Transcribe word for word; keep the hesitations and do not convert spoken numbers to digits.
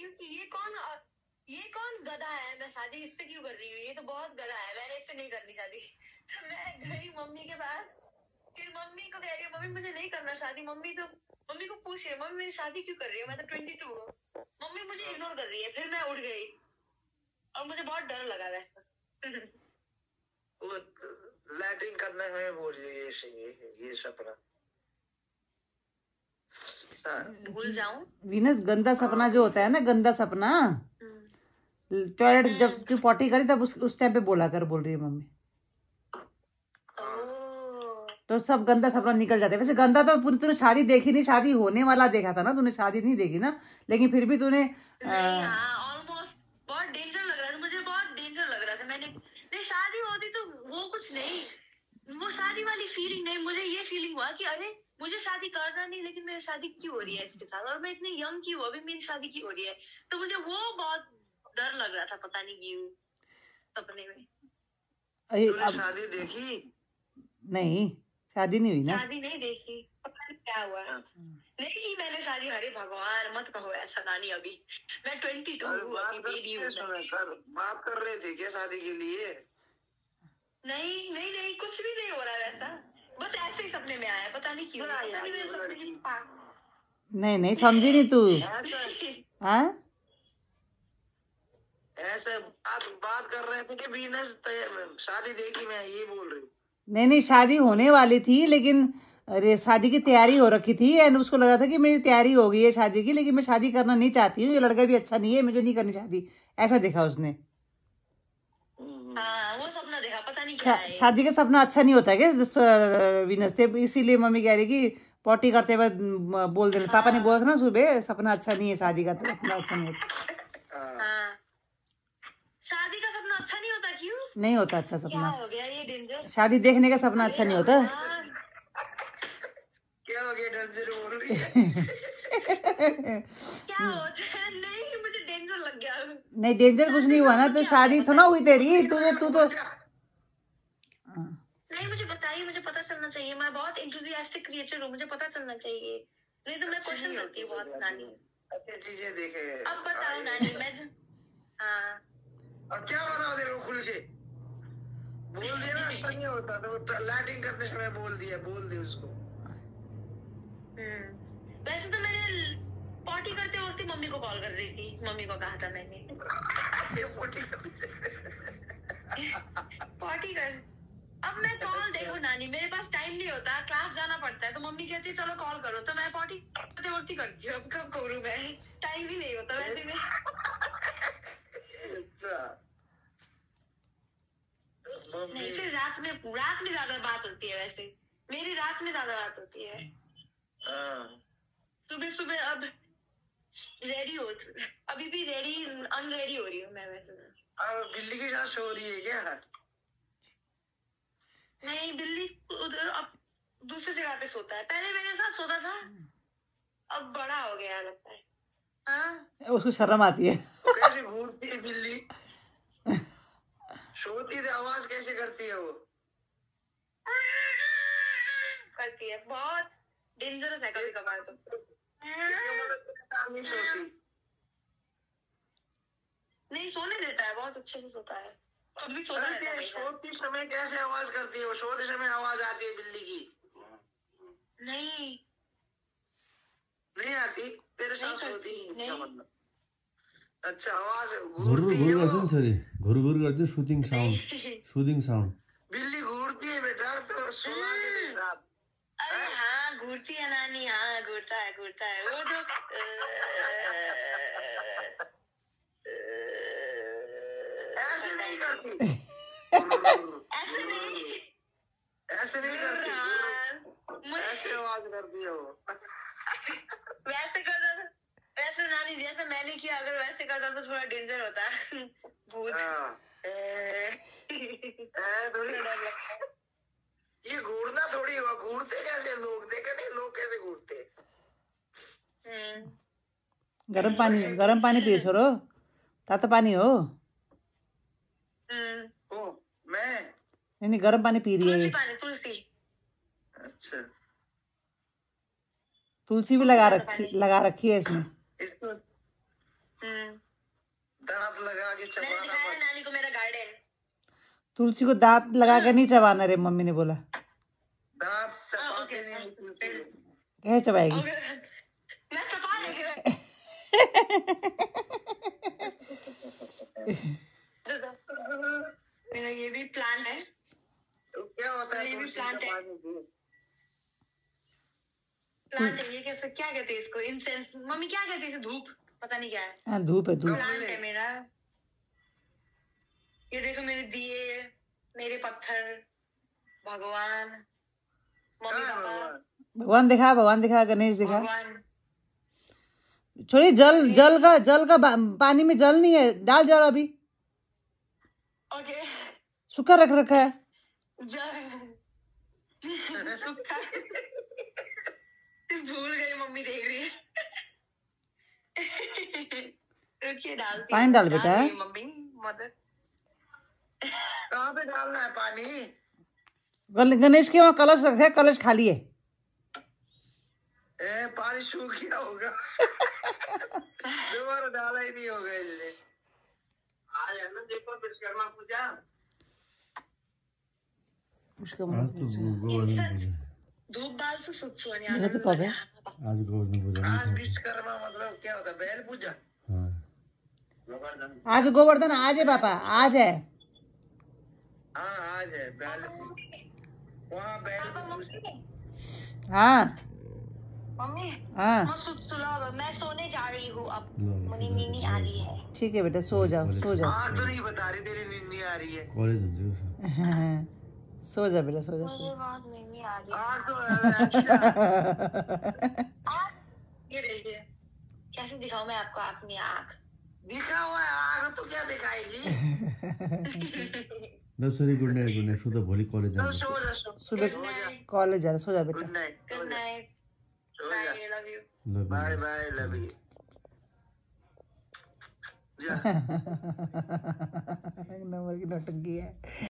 कि ये कौन ये कौन गधा है, मैं शादी इससे क्यों कर रही हूँ, ये तो बहुत गधा है, मैंने इससे नहीं करनी शादी। तो मैं गई मम्मी के पास, फिर मम्मी को कह रही हूँ मम्मी मुझे नहीं करना शादी। मम्मी तो मम्मी को पूछ रही है मम्मी मेरी शादी क्यों कर रही है, मैं तो ट्वेंटी टू हूँ। मम्मी मुझे इग्नोर कर रही है। फिर मैं उठ गई और मुझे बहुत डर लगा वैसा। वो लैट्रिन करने में बोल रही है ये ये सपना भूल जाऊं। वीनस, गंदा सपना जो होता है ना, गंदा सपना, टॉयलेट जब तू पॉटी करी तब उस उस टाइम पे बोला कर, बोल रही है मम्मी। तो सब गंदा सपना निकल जाता है। वैसे गंदा तो पूरी तूने शादी देखी नहीं, शादी होने वाला देखा था ना तूने, शादी नहीं देखी ना, लेकिन फिर भी तूने ऑलमोस्ट बहुत डेंजर लग रहा था मुझे, बहुत डेंजर लग रहा था। मैंने नहीं शादी होती तो वो कुछ नहीं, वो शादी वाली फीलिंग नहीं, मुझे ये फीलिंग हुआ कि अरे मुझे शादी करना नहीं, लेकिन मेरी शादी क्यों हो रही है इसके साथ, और मैं इतनी यंग क्यों, अभी मेरी शादी क्यों हो रही है। तो मुझे वो बहुत डर लग रहा था, पता नहीं क्यों सपने में। तूने शादी देखी? नहीं, शादी नहीं हुई ना। शादी नहीं देखी, पता नहीं क्या हुआ। नहीं मैंने शादी, अरे भगवान मत कहो ऐसा नानी, अभी मैं ट्वेंटी टू हूँ, अभी बेबी हूँ। बात कर रहे थे क्या शादी के लिए? नहीं नहीं नहीं कुछ भी नहीं हो रहा वैसा, बस ऐसे ही सपने में आया, पता नहीं क्यों। पता नहीं मेरे सपने में। नहीं नहीं समझी नहीं तू। हाँ ऐसे बात बात कर रहे थे कि वीनस शादी देखी, मैं ये बोल रही हूँ। नहीं नहीं शादी होने वाली थी, लेकिन अरे शादी की तैयारी हो रखी थी, एंड उसको लगा था कि मेरी तैयारी हो गई है शादी की, लेकिन मैं शादी करना नहीं चाहती हूँ, ये लड़का भी अच्छा नहीं है, मुझे नहीं करनी शादी, ऐसा देखा उसने। हाँ, वो सपना देखा, पता नहीं क्या है। शादी का सपना अच्छा नहीं होता है क्या वीनस से, इसीलिए मम्मी कह रही कि पॉटी करते हुए बोल देना। पापा ने बोला था ना सुबह, सपना अच्छा नहीं है शादी का, तो सपना अच्छा नहीं होता। शादी का सपना अच्छा नहीं होता क्यों? नहीं होता अच्छा सपना। क्या हो गया ये डेंजर? शादी देखने का सपना अच्छा नहीं होता। क्या हो गया डेंजर बोल रही है? क्या होता है? नहीं मुझे डेंजर लग गया। नहीं डेंजर कुछ नहीं हुआ ना, तो शादी तो ना हुई तेरी, तू तू तो नहीं मुझे बताइए, मुझे पता चलना चाहिए, मैं बहुत एंथुसियास्टिक क्रिएचर हूँ, मुझे पता चलना चाहिए, नहीं तो मैं क्वेश्चन करती हूँ बहुत नानी। अच्छी चीजें देखे। अब बताओ नानी, मैं हाँ अब क्या बताओ तेरे को खुल के बोल दिया ना, अच्छा नहीं होता तो लैटिंग करते समय बोल दिया, बोल दे उसको। हम्म वैसे तो मैंने पॉटी करते वक्त मम्मी को कॉल कर रही थी, मम्मी को कहा था मैंने पॉटी कर पॉटी कर। अब मैं कॉल देखो नानी, मेरे पास टाइम नहीं होता, क्लास जाना पड़ता है, तो मम्मी कहती है चलो कॉल करो, तो मैं पॉटी करते वक्त ही करती हूँ। अब कब करूँ मैं, टाइम ही नहीं होता वैसे में। नहीं फिर रात में रात में ज्यादा बात होती है, वैसे मेरी रात में ज्यादा बात होती है। सुबह सुबह अब रेडी हो, अभी भी रेडी अनरेडी हो रही हूँ मैं वैसे। अब बिल्ली के साथ सो रही है क्या? नहीं बिल्ली उधर अब दूसरी जगह पे सोता है, पहले मेरे साथ सोता था, अब बड़ा हो गया लगता है। हाँ उसको शर्म आती है। कैसे घूरती है बिल्ली? सोती है आवाज कैसे करती है वो? करती है, बहुत डेंजरस है कभी कभार तो। नहीं सोती, नहीं सोने देता है, बहुत अच्छे से सोता है, खुद भी सोता है। सोते समय कैसे आवाज करती है वो? सोते समय आवाज आती है बिल्ली की? नहीं नहीं आती, तेरे साथ सोती नहीं। मतलब अच्छा आवाज घुर घुर गर्छ नि छोरी, घुर घुर गर्छ, सुदिङ साउन्ड, सुदिङ साउन्ड। बिल्ली घूरती है बेटा, तो सुला के दे रात। अरे हाँ घूरती है नानी, हाँ घूरता है घूरता है वो जो ऐसे नहीं करती, ऐसे नहीं ऐसे नहीं करती, ऐसे आवाज करती है वो। वैसे करता था, वैसे नानी जैसे मैंने किया, अगर वैसे करता तो थोड़ा डेंजर होता। भूत थोड़ी ये घूरना थोड़ी हुआ, घूरते कैसे लोग, देखे नहीं लोग कैसे घूरते। गरम पानी, गरम पानी पिए छोरो, तातो पानी हो। ओ मैं नहीं नहीं गरम पानी पी रही है। तुलसी, अच्छा तुलसी भी लगा रखी लगा रखी है इसने। इसको दांत लगा के मैंने चबाना दिखाया मत। नानी को मेरा गार्डन। तुलसी को दांत लगा कर नहीं चबाना रे, मम्मी ने बोला। दांत हाँ, ओके, चबाते नहीं हाँ, तुलसी को। क्या चबाएगी? ओके, मैं चबा लेंगे। मेरा ये भी प्लान है। तो क्या होता है ये भी तुलसी प्लांट है। चबाने से? प्लांट है ये, कैसे क्या कहते हैं इसको? इंसेंस, मम्मी क्या कहते हैं इसे? धूप, पता नहीं क्या है। हाँ धूप है, धूप। प्लांट है मेरा। ये देखो मेरे दिए, मेरे पत्थर, भगवान, मम्मी कहाँ है पापा, भगवान? भगवान दिखा, भगवान दिखा, गणेश दिखा। भगवान। छोड़ी, जल जल का जल का बा- पानी में जल नहीं है, डाल जल अभी। ओके, सूखा रख रखा है। जल सूखा। भूल गई, मम्मी देख रही है। रुकिए, डालती पानी हूँ, डाल बेटा। रही है मम्मी, मदर। कहाँ पे डालना है पानी? गण- गणेश के वहाँ कलश रखे है, कलश खाली है। ए, पानी सूख गया होगा। दोबारा डाला ही नहीं होगा इसलिए। आज है ना, देखो विश्वकर्मा पूजा। उसका आज तो गोवर्धन पूजा। धूप डाल से सुख सोनी देखो तो कब है? आज गोवर्धन पूजा आज नहीं था। विश्वकर्मा मतलब क्या होता है? बैल पूजा। हाँ गोवर्धन। आज गोवर्धन आज है पापा, आज है। हाँ आज है बैल। वहाँ बैल को पूछ- हाँ मम्मी, हाँ मैं सुख सुलाभ, मैं सोने जा रही हूँ अब। लो, मुझे नींद आ रही है। ठीक है बेटा, सो जाओ, सो जाओ। हाँ तो नहीं बता रही, तेरी नींद नहीं आ रही है। कॉलेज हुन्छ उसको। सो जा बेटा, सो जा, सो मुझे जा। बहुत नींद आ रही है। हाँ तो अच्छा। ये देखिए, कैसे दिखाऊं मैं आपको अपनी आँख? दिखा हुआ है आग तो क्या दिखाएगी? Nursery good night, good night. सुता, भोलि कलेज तो जानु। सो जा, सो सुबह सो जा। कॉलेज जा रहा, सो जा गुड बेटा। नाइट, गुड नाइट, सो जा। Bye, love you. Love bye you. Bye, love you. जा। नंबर की नौटंकी है।